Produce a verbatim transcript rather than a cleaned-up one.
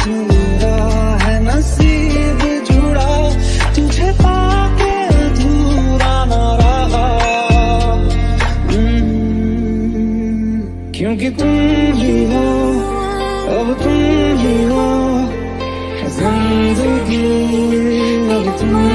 मेरा है नसीब जुड़ा, तुझे पाके अधूरा ना रहा। क्योंकि तुम ही हो, अब तुम ही हो जिंदगी, अब तुम